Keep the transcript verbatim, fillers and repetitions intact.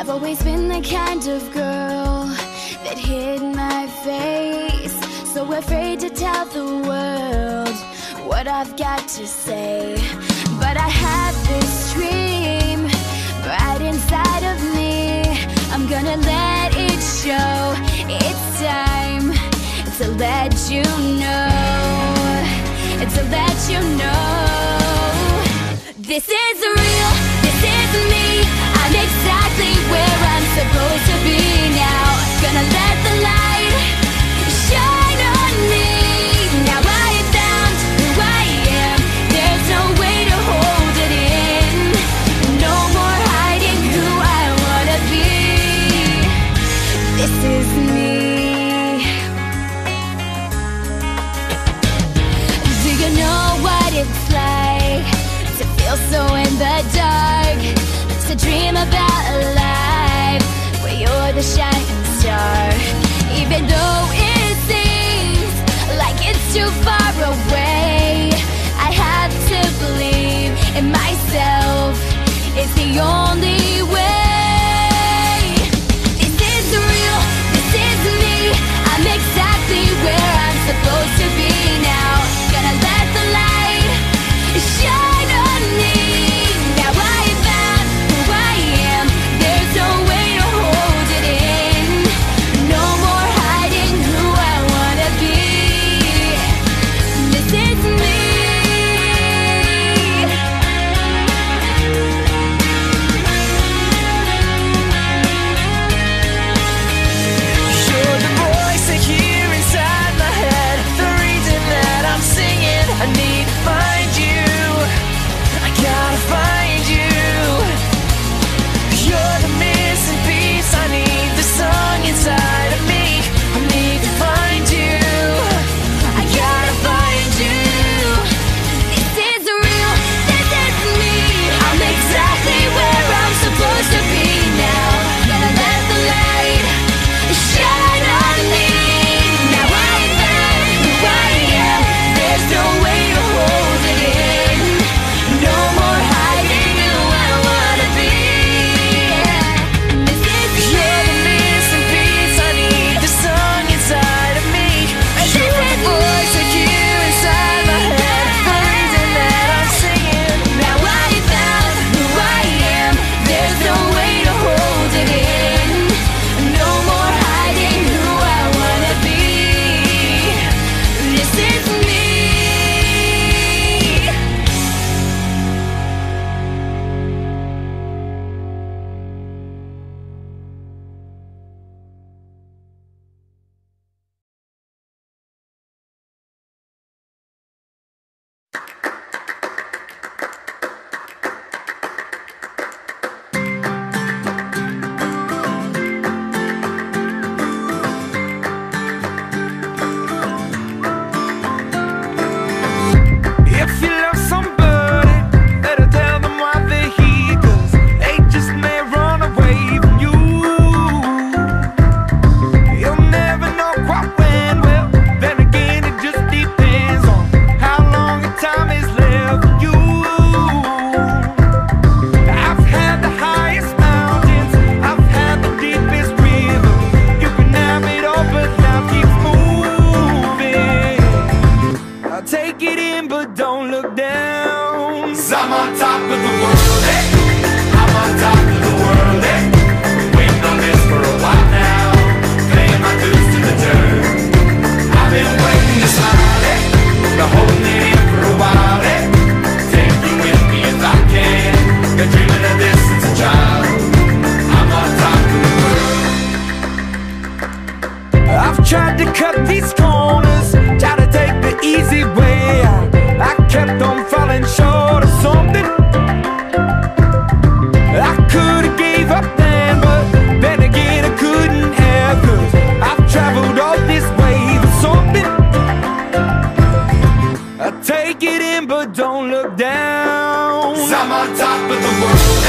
I've always been the kind of girl that hid my face, so afraid to tell the world what I've got to say. But I have this dream right inside of me. I'm gonna let it show. It's time to let you know, to let you know. This is real, this is me. I'm exactly where I'm supposed to be now. Gonna let the light shine on me. Now I have found who I am. There's no way to hold it in. No more hiding who I wanna be. This is me. Do you know what it's like to feel so in the dark? To dream about a life where you're the shining star. Even though it seems like it's too far away, I have to believe in myself. It's the only way. This is real, this is me. I'm exactly where I'm supposed to be now. Gonna let the light shine on me. Now I found who I am. There's no way to hold it in. No more hiding who I wanna be. This is me. You're the voice I hear inside my head, the reason that I'm singing. I need to find you, I gotta find you. You're the missing piece, I need the song inside of me. I need to find you, I gotta find you. This is real, this is me. I'm exactly where I'm supposed to be now. Gonna let the light shine on me. Now I found who I am. There's no way to hold it in. No more hiding who I wanna be. This is You're the me. missing piece, I need the song inside of me. You're the voice I hear inside my head, the reason that I'm singing. Now I found who I am. There's no way to hold it in. No more hiding who I wanna be. This is me. If you love somebody, better tell them why they're here, 'cause they just may run away from you. You'll never know quite when, well, then again it just depends on how long the time is left for you. I've had the highest mountains, I've had the deepest river. You can have it all, but life keeps moving. I'll take it in, but don't look down. 'Cause I'm on top of the world, eh? I'm on top of the world, eh? Waiting on this for a while now, paying my dues to the dirt. I've been waiting to smile, eh? Been holding it in for a while, eh? Take you with me if I can. Been dreaming of this since a child. I'm on top of the world. I've tried to cut these corners, try to take the easy way out. I kept on falling short of something. I could've gave up then, but then again I couldn't have, 'cause I've traveled all this way for something. I take it in, but don't look down. 'Cause I'm on top of the world.